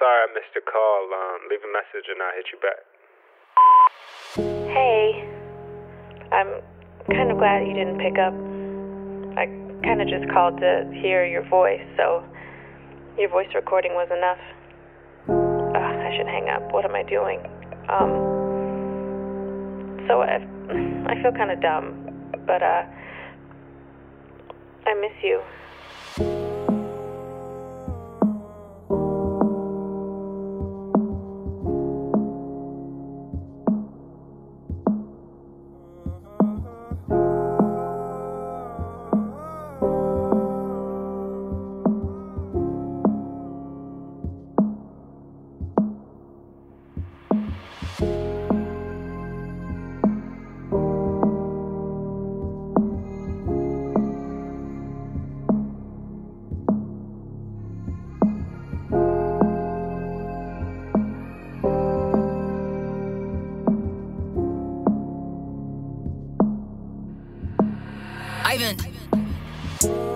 sorry I missed your call. Leave a message and I'll hit you back. Hey, I'm kind of glad you didn't pick up. I kind of just called to hear your voice, so your voice recording was enough. I should hang up. What am I doing? So I feel kind of dumb, but I miss you. Ivan.